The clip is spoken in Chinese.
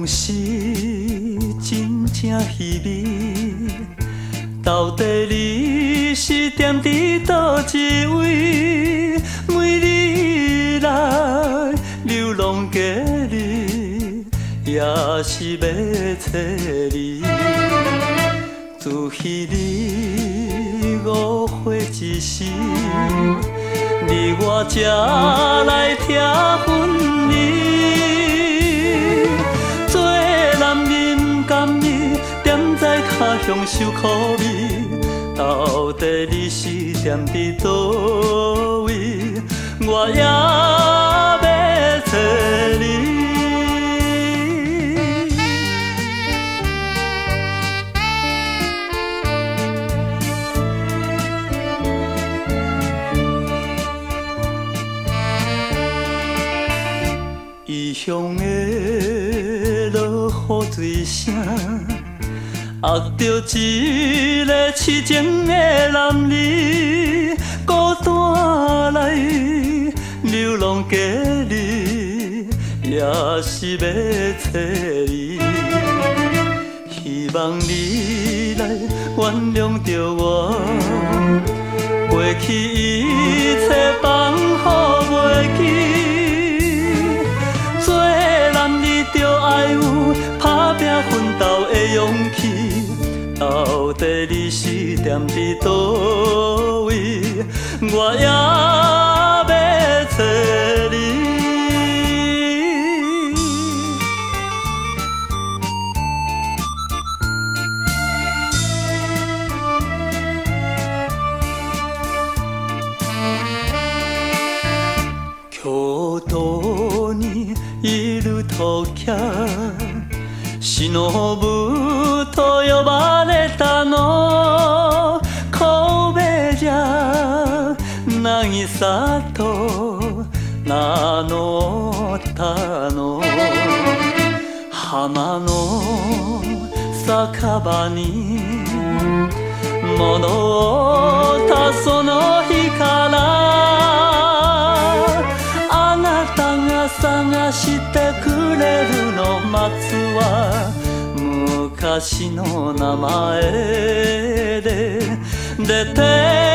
往事真正稀微，到底你是踮伫倒一位？每日来流浪街里，也是要找你。自彼日误会一时，你我才来听分离。做男人甘伊踮在脚乡受苦味，到底你是踮伫倒位？我也要找你。异乡的落雨水声，压着一个痴情的男儿，孤单来流浪街里，也是要找你。希望你来原谅着我，过去一切放乎袂记。做男儿就爱有打拼奋斗的勇气，到底你是踮伫倒位？我也要找你。京都にいる時、忍と呼ばれたの神戸じゃ渚と名乗ったの。浜の酒場に物をたその日からあなたが探してくれるの松は昔の名前で出て